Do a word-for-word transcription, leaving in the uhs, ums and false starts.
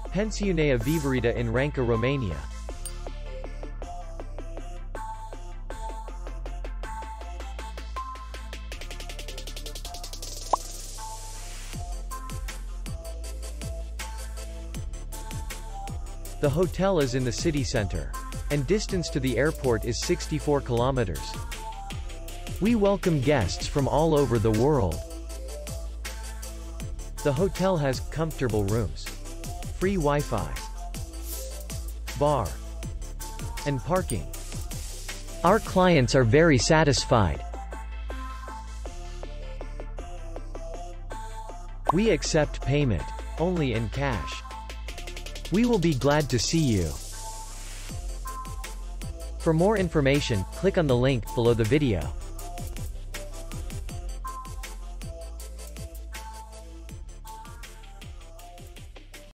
Pensiunea Veverita in Ranca, Romania. The hotel is in the city center, and distance to the airport is sixty-four kilometers. We welcome guests from all over the world. The hotel has comfortable rooms, free Wi-Fi, bar, and parking. Our clients are very satisfied. We accept payment only in cash. We will be glad to see you. For more information, click on the link below the video.